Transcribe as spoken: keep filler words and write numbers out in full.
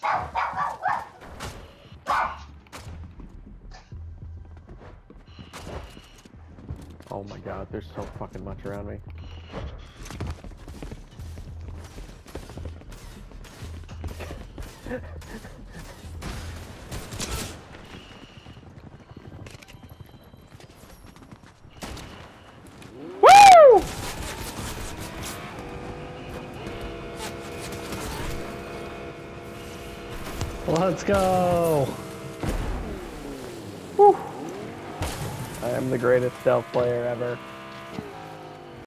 Oh my god, there's so fucking much around me. Woo! Let's go! Woo! I am the greatest stealth player ever.